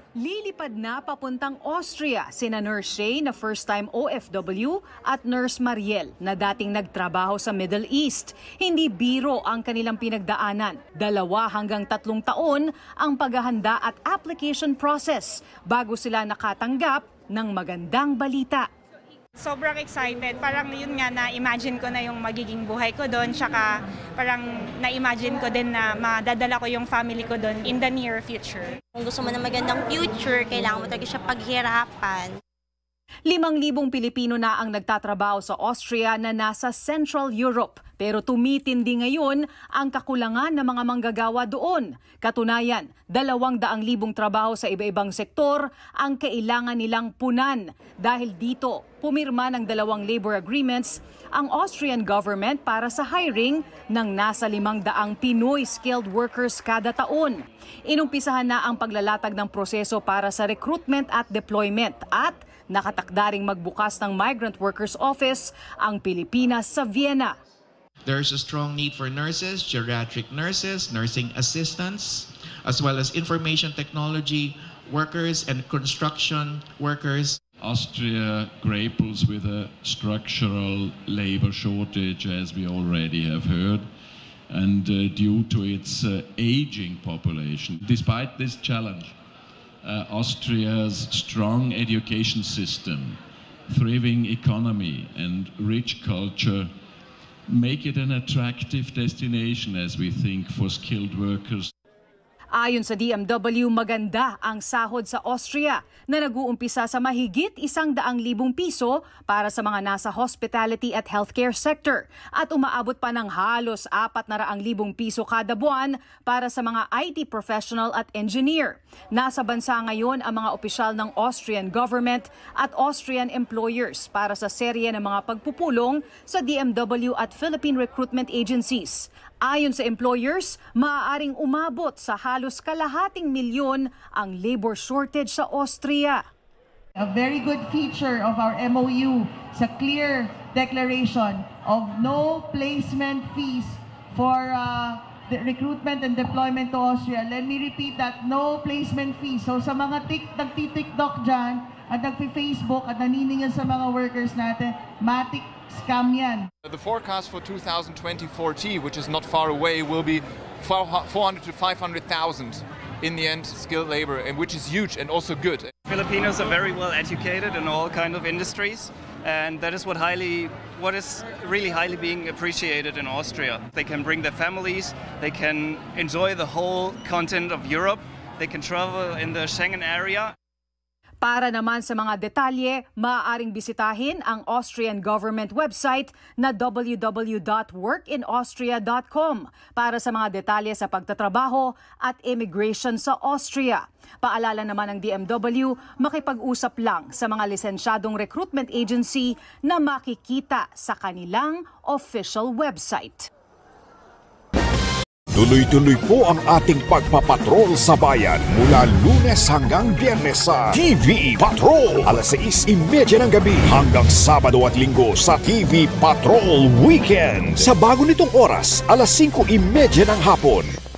Lilipad na papuntang Austria sina Nurse Shay na first-time OFW at Nurse Mariel na dating nagtrabaho sa Middle East. Hindi biro ang kanilang pinagdaanan. 2 hanggang 3 taon ang paghahanda at application process bago sila nakatanggap ng magandang balita. Sobrang excited. Parang yun nga, na-imagine ko na yung magiging buhay ko doon. Tsaka parang na-imagine ko din na madadala ko yung family ko doon in the near future. Kung gusto mo na magandang future, kailangan mo talaga siya paghirapan. 5,000 Pilipino na ang nagtatrabaho sa Austria na nasa Central Europe. Pero tumitindi ngayon ang kakulangan ng mga manggagawa doon. Katunayan, 200,000 trabaho sa iba-ibang sektor ang kailangan nilang punan. Dahil dito, pumirma ng 2 labor agreements ang Austrian government para sa hiring ng nasa 500 Pinoy skilled workers kada taon. Inumpisahan na ang paglalatag ng proseso para sa recruitment at deployment at nakatakdaring magbukas ng Migrant Workers Office ang Pilipinas sa Vienna. There's a strong need for nurses, geriatric nurses, nursing assistants, as well as information technology workers and construction workers. Austria grapples with a structural labor shortage, as we already have heard, and due to its aging population. Despite this challenge, Austria's strong education system, thriving economy, and rich culture make it an attractive destination, as we think, for skilled workers. Ayon sa DMW, maganda ang sahod sa Austria na nag-uumpisa sa mahigit 100,000 piso para sa mga nasa hospitality at healthcare sector at umaabot pa ng halos 400,000 piso kada buwan para sa mga IT professional at engineer. Nasa bansa ngayon ang mga opisyal ng Austrian government at Austrian employers para sa serye ng mga pagpupulong sa DMW at Philippine recruitment agencies. Ayon sa employers, maaaring umabot sa halos 250,000 ang labor shortage sa Austria. A very good feature of our MOU is a clear declaration of no placement fees for the recruitment and deployment to Austria. Let me repeat that, no placement fees. So sa mga nagtitiktok dyan at nagpi-Facebook at naniningil sa mga workers natin, matik scam yan. The forecast for 2020-40, which is not far away, will be 400 to 500,000 in the end skilled labor, and which is huge and also good. Filipinos are very well educated in all kinds of industries, and that is what is really highly being appreciated in Austria. They can bring their families, they can enjoy the whole continent of Europe, they can travel in the Schengen area. Para naman sa mga detalye, maaaring bisitahin ang Austrian government website na www.workinaustria.com para sa mga detalye sa pagtatrabaho at immigration sa Austria. Paalala naman ng DMW, makipag-usap lang sa mga lisensyadong recruitment agency na makikita sa kanilang official website. Tuloy-tuloy po ang ating pagpapatrol sa bayan mula Lunes hanggang Biyernes sa TV Patrol. Alas 6:30 ng gabi hanggang Sabado at Linggo sa TV Patrol Weekend. Sa bago nitong oras, alas 5:30 ng hapon.